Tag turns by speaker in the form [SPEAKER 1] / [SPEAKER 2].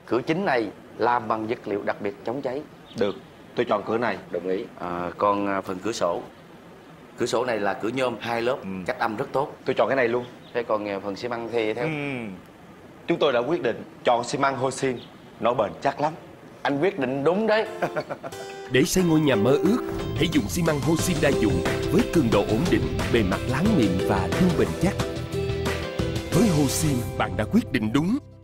[SPEAKER 1] Cửa chính này làm bằng vật liệu đặc biệt chống cháy.
[SPEAKER 2] Được, tôi chọn cửa này.
[SPEAKER 1] Đồng ý. Còn phần cửa sổ. Cửa sổ này là cửa nhôm 2 lớp, cách âm rất tốt.
[SPEAKER 2] Tôi chọn cái này luôn.
[SPEAKER 1] Thế còn phần xi măng thì theo?
[SPEAKER 2] Chúng tôi đã quyết định chọn xi măng Hosin, nó bền chắc lắm.
[SPEAKER 1] Anh quyết định đúng đấy.
[SPEAKER 3] Để xây ngôi nhà mơ ước, hãy dùng xi măng Hosin đa dụng với cường độ ổn định, bề mặt láng mịn và luôn bền chắc. Với Hosin, bạn đã quyết định đúng.